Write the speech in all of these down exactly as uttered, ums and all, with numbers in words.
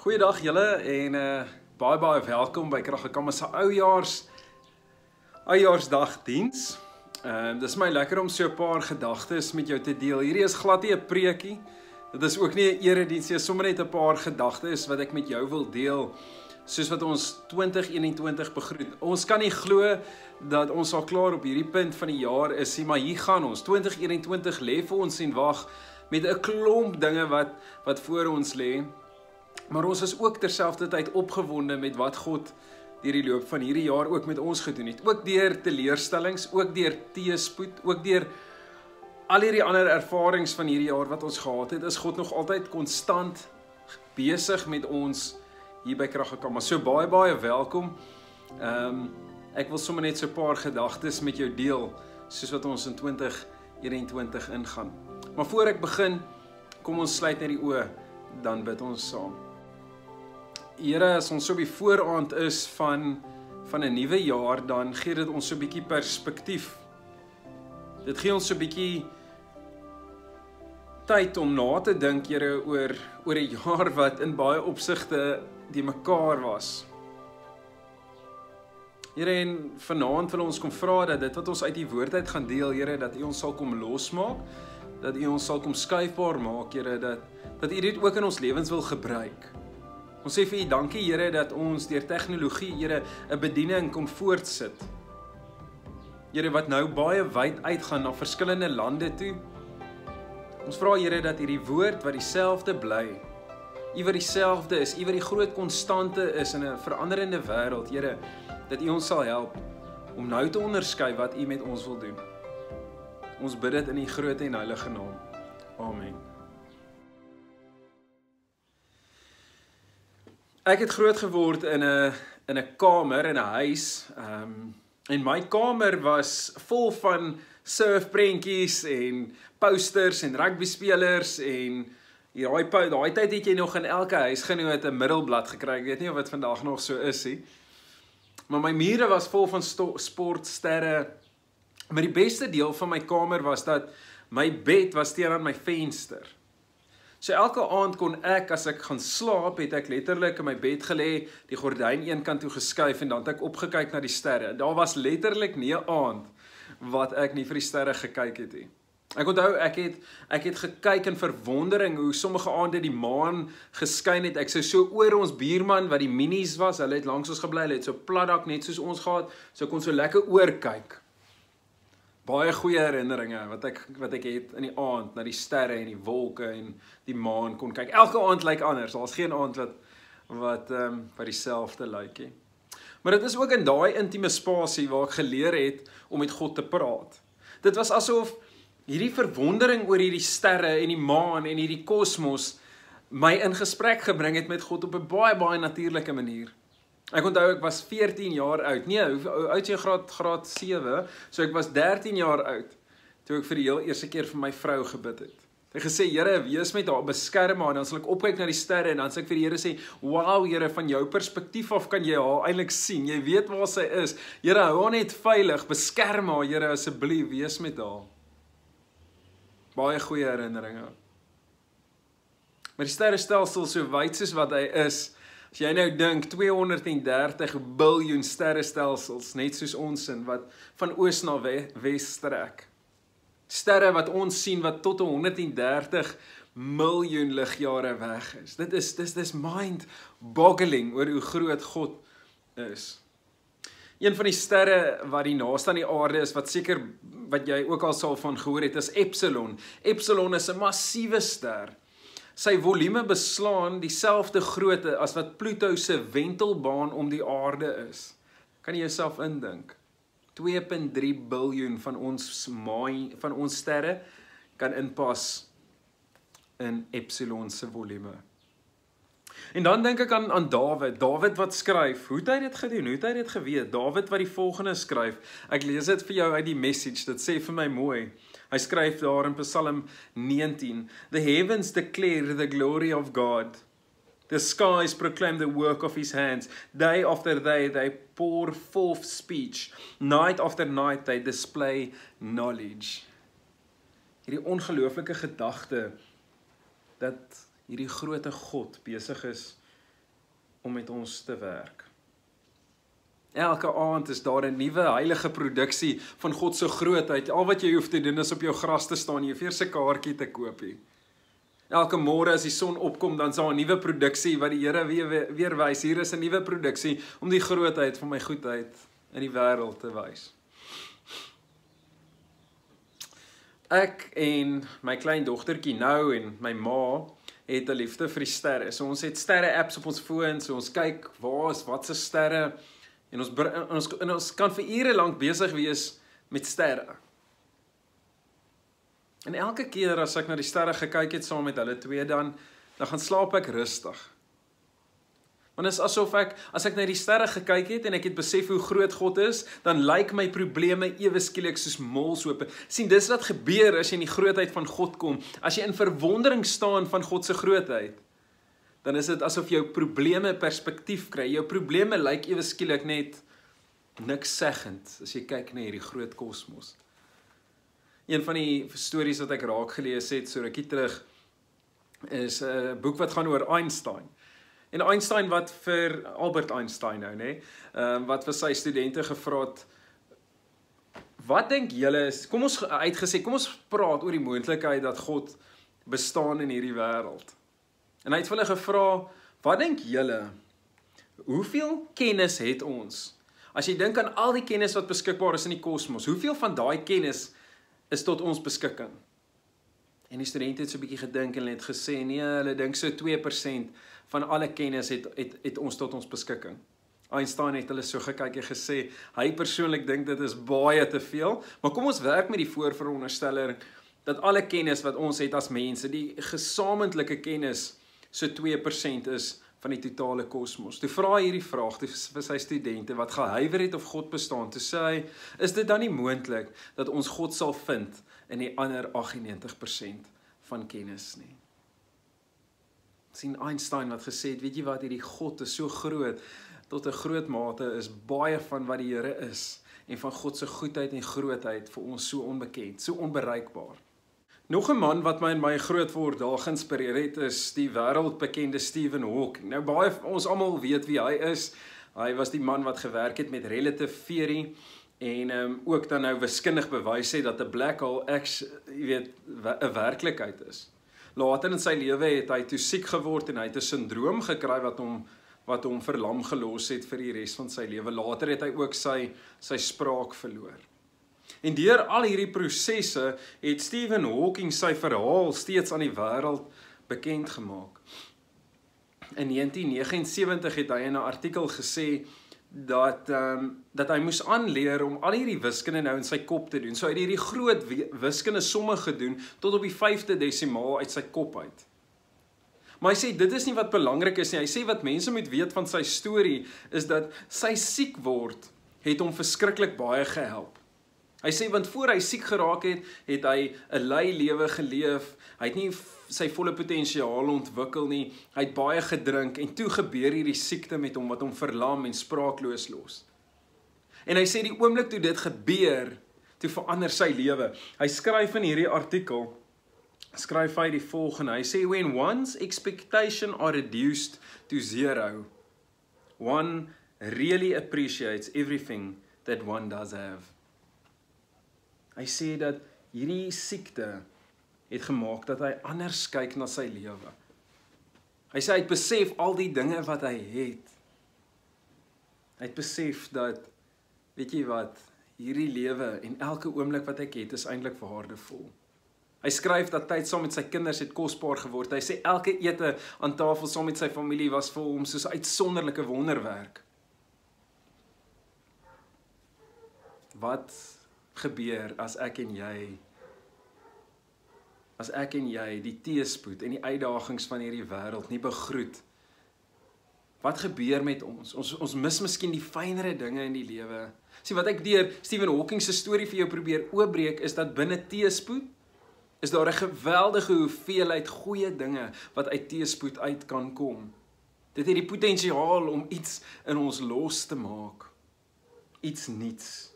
Goeiedag julle en uh, baie baie welkom by Kraggekamma se oujaars oujaarsdagdiens. Uh, dis my lekker om so 'n paar gedagtes met jou te deel. Hierdie is glad nie 'n preekie. Dit is ook nie 'n erediens nie, sommer net 'n paar gedagtes wat ek met jou wil deel. Soos wat ons twintig eenentwintig begroet. Ons kan nie glo dat ons al klaar op hierdie punt van die jaar is nie, maar hier gaan ons. twintig eenentwintig lê vir ons en wag met 'n klomp dinge wat wat voor ons lê. Maar ons is ook terselfdertyd opgewonde met wat God deur die loop van hierdie jaar ook met ons gedoen het. Ook deur teleurstellings, ook deur teëspoed, ook deur al hierdie ander ervarings van hierdie jaar wat ons gehad het, is God nog altyd konstant besig met ons hier by Kraggekamma. So baie baie welkom. Ehm um, ek wil sommer net so 'n paar gedagtes met jou deel soos wat ons in twintig eenentwintig ingaan. Maar voor ek begin, kom ons sluit net die oë, dan bid ons saam. Here, as ons so op die vooraand is van van 'n nuwe jaar, dan gee dit ons so 'n bietjie perspektief. Dit gee ons so 'n bietjie tyd om na te dink, Here, oor oor 'n jaar wat in baie opsigte die mekaar was. Here, en vanaand wil ons kom vra dat dit wat ons uit die woord uit gaan deel, Here, dat U ons sal kom losmaak, dat U ons sal kom skuifbaar maak, Here, dat dat U dit ook in ons lewens wil gebruik. Ons sê vir U dankie, Here, dat ons deur tegnologie, Here, 'n bediening kom voortsit. Here, wat nou baie wyd uitgaan na verskillende lande toe. Ons vra, Here, dat hierdie woord wat dieselfde bly, U wat dieselfde is, U wat die groot konstante is in 'n veranderende wêreld, Here, dat U ons sal help om nou te onderskei wat U met ons wil doen. Ons bid dit in die groot en heilige naam. Amen. Ek het groot geword in 'n in 'n kamer, in 'n huis, um, en my kamer was vol van surfprentjies en posters en rugbyspelers en daai daai tyd het jy nog in elke huisgenoot 'n middelblad gekry. Ek weet nie of dit vandag nog so is nie. Maar my mure was vol van sportsterre. Maar die beste deel van my kamer was dat my bed was teenoor my venster. So elke aand kon ek, as ek gaan slaap, het ek letterlik in my bed gelê, die gordyn een kant toe geskuif en dan het ek opgekyk na die sterre. Daar was letterlik nie 'n aand wat ek nie vir die sterre gekyk het nie. Ek onthou, ek het ek het gekyk in verwondering hoe sommige aande die maan geskyn het. Ek sou so oor ons buurman wat die minis was, hulle het langs ons gebly, hulle het so platdak net soos ons gehad, so kon so lekker oor kyk. Baie goeie herinneringe wat ek wat ek het in die aand na die sterre en die wolke en die maan kon kyk. Elke aand lyk anders. Daar's geen aand wat wat ehm um, wat dieselfde lyk nie. Maar dit is ook in daai intieme spasie waar ek geleer het om met God te praat. Dit was asof hierdie verwondering oor hierdie sterre en die maan en hierdie kosmos my in gesprek gebring het met God op 'n baie baie natuurlike manier. Ek onthou ek was veertien jaar oud. Nee, hoe oud jy graad graad sewe, so ek was dertien jaar oud toe ek vir die heel eerste keer vir my vrou gebid het. Ek het gesê, Here, wees met haar, beskerm haar, en dan sal ek opkyk na die sterre en dan sal ek vir die Here sê, "Wow, Here, van jou perspektief af kan jy haar eintlik sien. Jy weet waar sy is. Here, hou haar net veilig, beskerm haar, Here, asseblief, wees met haar." Baie goeie herinneringe. Maar die sterrestelsel so wyd soos wat hy is, as jy nou dink, tweehonderddertig biljoen sterrestelsels, net soos ons in, wat van oos na wes strek. Sterre wat ons sien, wat tot honderddertig miljoen ligjare weg is. Dit is, dis, dis mind-boggling oor hoe groot God is. Een van die sterre wat die naaste aan die aarde is, wat seker, wat jy ook al sal van gehoor het, is Epsilon. Epsilon is 'n massiewe ster. Sy volume beslaan dieselfde grootte as wat Pluto se wentelbaan om die aarde is. Kan jy jouself indink? twee komma drie biljoen van ons maan, van ons sterre kan inpas in Epsilon se volume. En dan dink ek aan aan Dawid, Dawid wat skryf. Hoe het hy dit gedoen? Hoe het hy dit geweet? Dawid wat die volgende skryf. Ek lees dit vir jou uit die Message. Dit sê vir my mooi. Hy skryf daar in Psalm negentien. The heavens declare the glory of God. The skies proclaim the work of his hands. Day after day they pour forth speech. Night after night they display knowledge. Hierdie ongelooflike gedagte dat hierdie grote God besig is om met ons te werk. Elke aand is daar 'n nuwe heilige produksie van God se grootheid. Al wat jy hoef te doen is op jou gras te staan, jy hoef eers 'n kaartjie te koop nie. Elke môre as die son opkom, dan is daar 'n nuwe produksie wat die Here weer weer wys. Hier is 'n nuwe produksie om die grootheid van my goedheid in die wêreld te wys. Ek en my klein dogtertjie nou en my ma het 'n liefde vir die sterre. So ons het sterre apps op ons foon, so ons kyk waar is wat se sterre en ons en ons, en ons kan vir ure lank besig wees met sterre. En elke keer as ek na die sterre gekyk het saam met hulle twee, dan dan gaan slaap ek rustig. Want is asof ek, as ek na die sterre gekyk het en ek het besef hoe groot God is, dan lyk my probleme ewe skielik soos molshope. Sien, dis wat gebeur as jy in die grootheid van God kom. As jy in verwondering staan van God se grootheid, dan is dit asof jou probleme perspektief kry. Jou probleme lyk ewe skielik net niks seggend as jy kyk na hierdie groot kosmos. Een van die stories wat ek raak gelees het so rukkie terug is 'n boek wat gaan oor Einstein. En Einstein wat vir Albert Einstein nou, nê, um, wat vir sy studente gevra het, wat dink julle is, kom ons uitgesê, kom ons praat oor die moontlikheid dat God bestaan in hierdie wêreld. En hy het vir hulle gevra, wat dink julle, hoeveel kennis het ons? As jy dink aan al die kennis wat beskikbaar is in die kosmos, hoeveel van daai kennis is tot ons beskikking? En die studente het so 'n bietjie gedink en hulle het gesê, nee, hulle dink so twee persent van alle kennis het, het, het ons tot ons beskikking. Einstein het hulle so gekyk en gesê, hy persoonlik dink dit is baie te veel, maar kom ons werk met die voorveronderstelling, dat alle kennis wat ons het as mense, die gesamentlike kennis, so twee persent is van die totale kosmos. Toe vra hy hierdie vraag vir sy studente, wat gehuiwer het of God bestaan, toe sê hy, is dit dan nie moontlik, dat ons God sal vind, in die ander agt en negentig persent van kennis nie. Sien Einstein wat gesê het, weet jy wat, hierdie God is so groot, tot 'n groot mate is baie van wat die Here is, en van God se goedheid en grootheid vir ons so onbekend, so onbereikbaar. Nog 'n man wat my in my grootword daar geïnspireer het, is die wêreldbekende Stephen Hawking. Nou baie van ons almal weet wie hy is. Hy was die man wat gewerk het met relative theory, en um, ook dan nou wiskundig bewys het dat 'n black hole eks, jy weet, 'n werklikheid is. Later in sy lewe het hy toe siek geword en hy het 'n syndroom gekry wat hom wat hom verlam gelos het vir die res van sy lewe. Later het hy ook sy sy spraak verloor. En deur al hierdie prosesse het Stephen Hawking sy verhaal steeds aan die wêreld bekend gemaak. In negentien negenensewentig het hy in 'n artikel gesê dat um, dat hy moes aanleer om al hierdie wiskunde nou in sy kop te doen. So hy het hierdie groot wiskunde somme gedoen tot op die vyfde desimaal uit sy kop uit. Maar hy sê dit is nie wat belangrik is nie. Hy sê wat mense moet weet van sy storie is dat sy siek word het hom verskriklik baie gehelp. Hy sê want voor hy siek geraak het, het hy 'n lui lewe geleef. Hy het nie sy volle potensiaal ontwikkel nie. Hy het baie gedrink en toe gebeur hierdie siekte met hom wat hom verlam en spraakloos los. En hy sê die oomblik toe dit gebeur, toe verander sy lewe. Hy skryf in hierdie artikel, skryf hy die volgende. Hy sê when one's expectation are reduced to zero, one really appreciates everything that one does have. Hy sê dat hierdie siekte het gemaak dat hy anders kyk na sy lewe. Hy sê hy het besef al die dinge wat hy het. Hy het besef dat, weet jy wat, hierdie lewe en elke oomblik wat ek het is eintlik waardevol. Hy skryf dat tyd saam met sy kinders het kosbaar geword. Hy sê elke ete aan tafel saam met sy familie was vir hom soos 'n uitsonderlike wonderwerk. Wat gebeur as ek en jy as ek en jy die teëspoed en die uitdagings van hierdie wêreld nie begroet? Wat gebeur met ons? Ons ons mis miskien die fynere dinge in die lewe. Sien wat ek deur Stephen Hawking se storie vir jou probeer oopbreek is dat binne teëspoed is daar 'n geweldige hoeveelheid goeie dinge wat uit teëspoed uit kan kom. Dit het die potensiaal om iets in ons los te maak. Iets nuuts.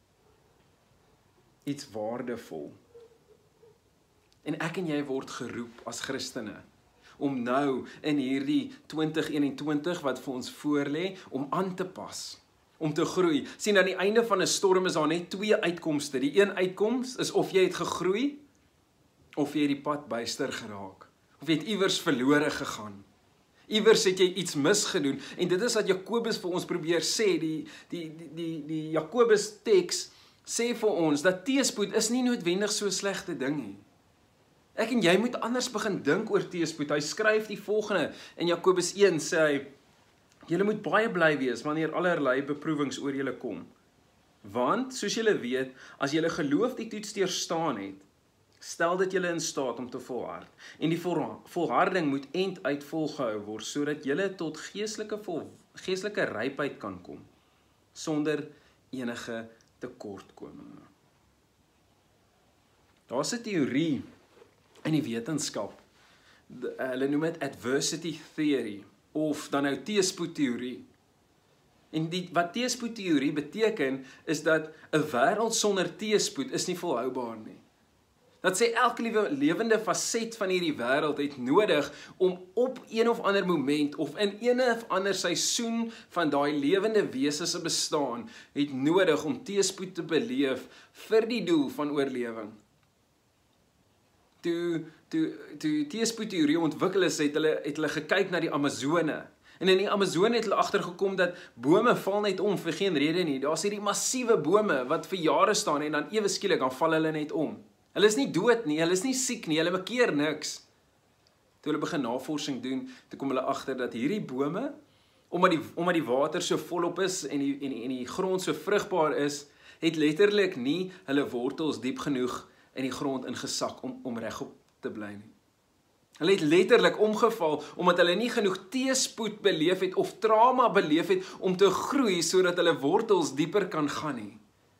Iets waardevol. En ek en jy word geroep as Christene om nou in hierdie twintig eenentwintig wat vir ons voorlê, om aan te pas, om te groei. Sien, aan die einde van 'n storm is daar net twee uitkomste. Die een uitkoms is of jy het gegroei, of jy het die pad byster geraak, of jy het iewers verlore gegaan. Iewers het jy iets misgedoen, en dit is wat Jakobus vir ons probeer sê, die, die, die, die, die Jakobus teks sê vir ons, dat teëspoed is nie noodwendig so 'n slegte ding nie. Ek en jy moet anders begin dink oor teëspoed. Hy skryf die volgende, in Jakobus een sê hy, julle moet baie bly wees, wanneer allerlei beproewings oor julle kom. Want, soos julle weet, as julle geloof die toets deurstaan het, stel dit julle in staat om te volhard. En die volharding moet end uit volgehou word, sodat julle tot geestelike, vol, geestelike rypheid kan kom, sonder enige tekortkominge. Daar's 'n teorie in die wetenskap, hulle noem dit adversity theory, of dan nou teëspoedteorie. En die, wat teëspoedteorie beteken, is dat 'n wêreld sonder teëspoed is nie volhoubaar nie. Dat sê elke lewende faset van hierdie wêreld het nodig om op een of ander moment of in een of ander seisoen van daai lewende wese se bestaan het nodig om teëspoed te beleef vir die doel van oorlewing. Toe toe toe teëspoedteorie ontwikkel is, het hulle het hulle gekyk na die Amazone. En in die Amazone het hulle agtergekom dat bome val net om vir geen rede nie. Daar's hierdie massiewe bome wat vir jare staan en dan ewe skielik dan val hulle net om. Hulle is nie dood nie, hulle is nie siek nie, hulle bekeer niks. Toe hulle begin navorsing doen, toe kom hulle agter dat hierdie bome, omdat die, omdat die water so volop is en die, en, die, en die grond so vrugbaar is, het letterlik nie hulle wortels diep genoeg in die grond ingesak om, om regop te bly nie. Hulle het letterlik omgeval, omdat hulle nie genoeg teëspoed beleef het of trauma beleef het om te groei, sodat hulle wortels dieper kan gaan nie.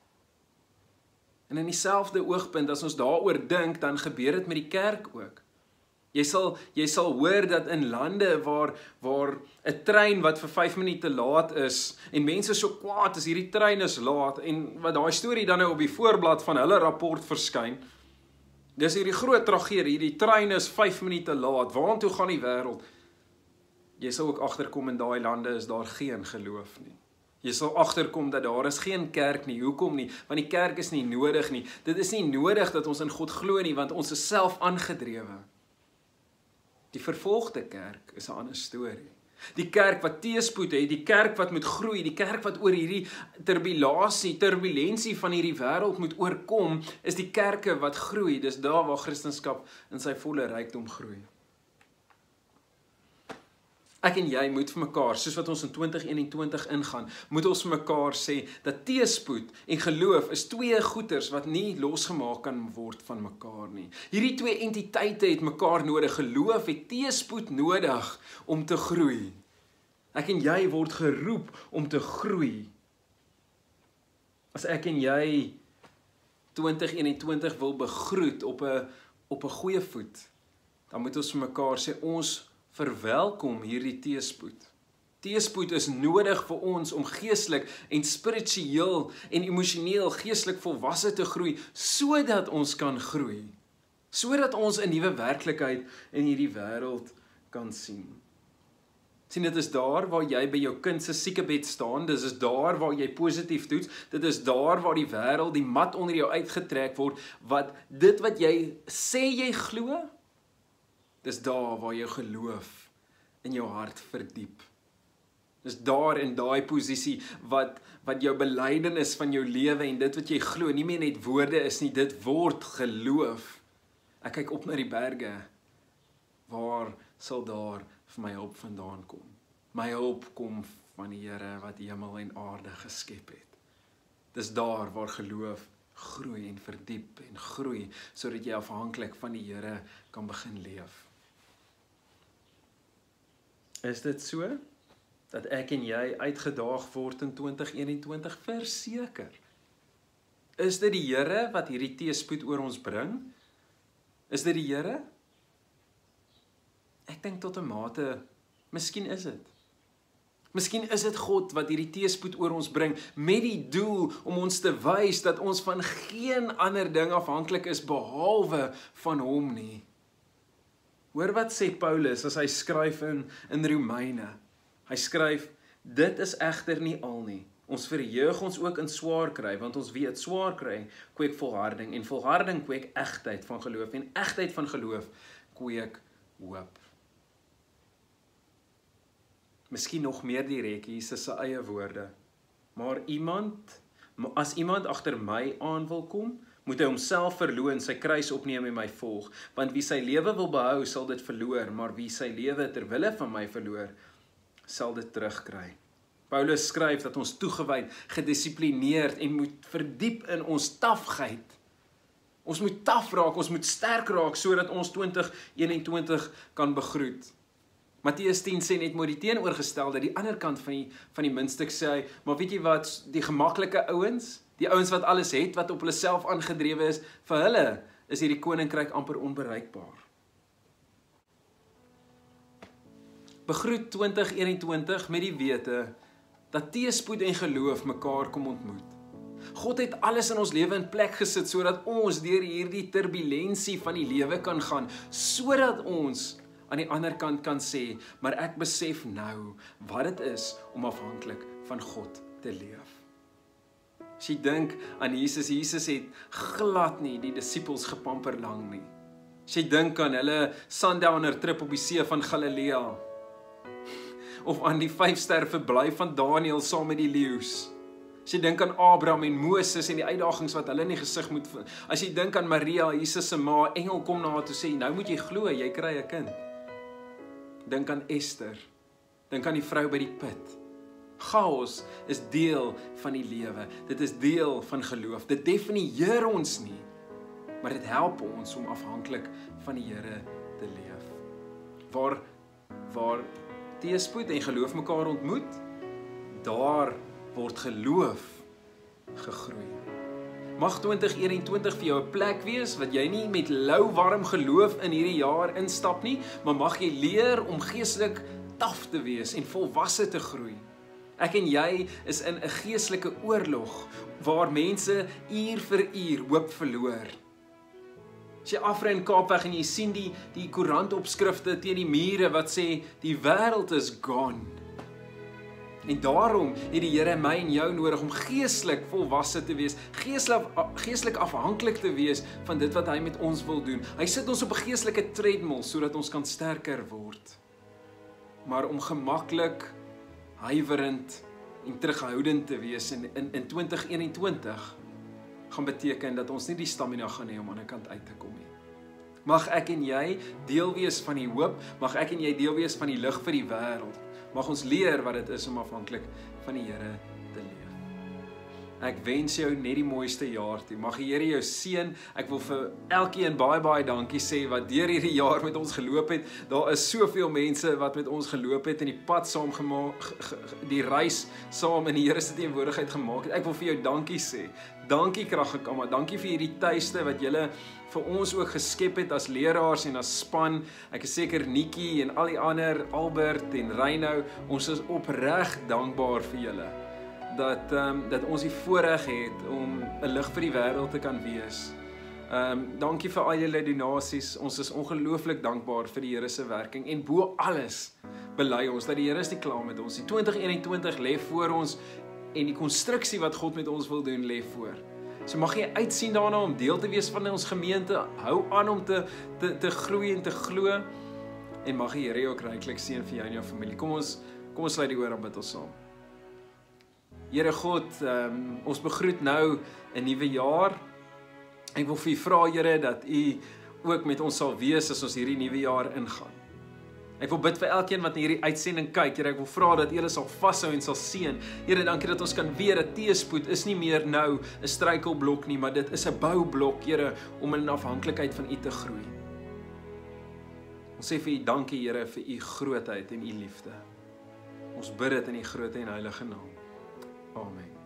En in dieselfde oogpunt, as ons daaroor dink, dan gebeur dit met die kerk ook. Jy sal, jy sal hoor dat in lande waar, waar 'n trein wat vir vyf minute laat is, en mense so kwaad is, hierdie trein is laat, en wat daai storie dan nou op die voorblad van hulle rapport verskyn, dis hierdie groot tragedie, die trein is vyf minute laat, waartoe gaan die wêreld? Jy sal ook agterkom in daai lande is daar geen geloof nie. Jy sal agterkom dat daar is geen kerk nie. Hoekom nie? Want die kerk is nie nodig nie. Dit is nie nodig dat ons in God glo nie, want ons is self aangedrewe. Die vervolgde kerk is 'n ander storie. Die kerk wat teëspoed het, die kerk wat moet groei, die kerk wat oor hierdie turbulasie, turbulensie van hierdie wêreld moet oorkom, is die kerke wat groei. Dis daar waar Christendom in sy volle rykdom groei. Ek en jy moet vir mekaar, soos wat ons in twintig eenentwintig ingaan, moet ons vir mekaar sê dat teëspoed en geloof is twee goeters wat nie losgemaak kan word van mekaar nie. Hierdie twee entiteite het mekaar nodig. Geloof het teëspoed nodig om te groei. Ek en jy word geroep om te groei. As ek en jy twintig eenentwintig wil begroet op 'n op 'n goeie voet, dan moet ons vir mekaar sê ons verwelkom hierdie teëspoed. Teëspoed is nodig vir ons om geestelik en spiritueel en emosioneel geestelik volwasse te groei, sodat ons kan groei. Sodat ons 'n nuwe werklikheid in hierdie wêreld kan sien. Sien, dit is daar waar jy by jou kind se siekebed staan, dit is daar waar jy positief toets, dit is daar waar die wêreld, die mat onder jou uitgetrek word, wat dit wat jy sê jy glo, dis daar waar jou geloof in jou hart verdiep. Dis daar in daai posisie wat, wat jou belydenis van jou lewe en dit wat jy glo, nie meer net woorde is nie, dit word geloof. Ek kyk op na die berge, waar sal daar vir my hulp vandaan kom? My hulp kom van die Here wat hemel en aarde geskep het. Dis daar waar geloof groei en verdiep en groei, sodat jy afhanklik van die Here kan begin leef. Is dit so, dat ek en jy uitgedaag word in twintig eenentwintig? Verseker. Is dit die Here wat hierdie teëspoed oor ons bring? Is dit die Here? Ek dink tot 'n mate, miskien is dit. Miskien is dit God wat hierdie teëspoed oor ons bring, met die doel om ons te wys dat ons van geen ander ding afhanklik is behalwe van hom nie. Hoor wat sê Paulus as hy skryf in, in Romeine. Hy skryf, dit is egter nie al nie. Ons verheug ons ook in swaar kry, want ons weet swaar kry kweek volharding, en volharding kweek egtheid van geloof, en egtheid van geloof kweek hoop. Miskien nog meer direk, Jesus se eie woorde. Maar iemand, as iemand agter my aan wil kom, moet hy homself verloon, sy kruis opneem en my volg. Want wie sy lewe wil behou, sal dit verloor, maar wie sy lewe ter wille van my verloor, sal dit terugkry. Paulus skryf dat ons toegewyd, gedissiplineerd en moet verdiep in ons tafgheid. Ons moet taf raak, ons moet sterk raak, sodat ons twintig eenentwintig kan begroet. Matteus tien sê net maar die teenoorgestelde, die ander kant van die, van die muntstuk sê hy, maar weet jy wat, die gemaklike ouens, die ouens wat alles het, wat op hulle self aangedrewe is, vir hulle is hierdie koninkryk amper onbereikbaar. Begroet twintig eenentwintig met die wete, dat teëspoed en geloof mekaar kom ontmoet. God het alles in ons lewe in plek gesit, sodat ons deur hierdie turbulensie van die lewe kan gaan, sodat ons aan die ander kant kan sê, maar ek besef nou wat dit is om afhanklik van God te leef. As jy dink aan Jesus, Jesus het glad nie die disippels gepamper lang nie. As jy dink aan hulle sundowner trip op die see van Galilea, of aan die vyfster verblyf van Daniel saam met die leeu's. As jy dink aan Abraham en Moses en die uitdagings wat hulle in die gesig moet vind. As jy dink aan Maria, Jesus se ma, engel kom na haar toe sê, nou moet jy glo, jy kry 'n kind. Dink aan Esther, dink aan die vrou by die put. Chaos is deel van die lewe, dit is deel van geloof, dit definieer ons nie, maar dit help ons om afhanklik van die Here te leef. Waar, waar teëspoed en geloof mekaar ontmoet, daar word geloof gegroei. Mag twintig eenentwintig vir jou 'n plek wees, wat jy nie met lou warm geloof in hierdie jaar instap nie, maar mag jy leer om geestelik taf te wees en volwasse te groei. Ek en jy is in 'n geestelike oorlog, waar mense uur vir uur hoop verloor. As jy afry in Kaapweg en jy sien die, die koerantopskrifte teen die mure wat sê, die wêreld is gone. En daarom het die Here my en jou nodig om geestelik volwasse te wees, geestelik, geestelik afhanklik te wees van dit wat hy met ons wil doen. Hy sit ons op 'n geestelike treadmill, sodat ons kan sterker word. Maar om gemaklik, huiwerend en terughoudend te wees in, in, in twintig eenentwintig, gaan beteken dat ons nie die stamina gaan hê om aan die kant uit te kom nie. Mag ek en jy deel wees van die hoop, mag ek en jy deel wees van die lig vir die wêreld. Mag ons leer wat dit is om afhanklik van die Here te leef. Ek wens jou net die mooiste jaar toe. Mag die Here jou seën. Ek wil vir elkeen baie baie dankie sê wat deur hierdie jaar met ons geloop het. Daar is soveel mense wat met ons geloop het en die pad saam gemaak, die reis saam in die Here se teenwoordigheid gemaak het. Ek wil vir jou dankie sê. Dankie Kraggekamma, dankie vir hierdie tuiste wat julle vir ons ook geskep het as leraars en as span. Ek is seker Nikki en al die ander, Albert en Reynou, ons is opreg dankbaar vir julle. Dat, um, dat ons die voorreg het om 'n lig vir die wêreld te kan wees. Um, dankie vir al julle donasies, ons is ongelooflik dankbaar vir die Here se werking, en bo alles bely ons dat die Here is nie klaar met ons. Die twintig eenentwintig lê voor ons, en die konstruksie wat God met ons wil doen lê voor. So mag jy uitsien daarna om deel te wees van ons gemeente, hou aan om te, te, te groei en te glo, en mag die Here jou ook ryklik seën vir jou en jou familie. Kom ons, kom ons sluit die oor en bid ons saam. Here God, um, ons begroet nou 'n nuwe jaar. Ek wil vir U vra, Here, dat U ook met ons sal wees as ons hierdie nuwe jaar ingaan. Ek wil bid vir elkeen wat na hierdie uitsending kyk, Here, ek wil vra dat U sal vashou en sal seën. Here, dankie dat ons kan weet dat teëspoed is nie meer nou 'n struikelblok nie, maar dit is 'n boublok, Here, om in afhanklikheid van U te groei. Ons sê vir U dankie, Here, vir U grootheid en U liefde. Ons bid dit in U groot en heilige naam. Amen.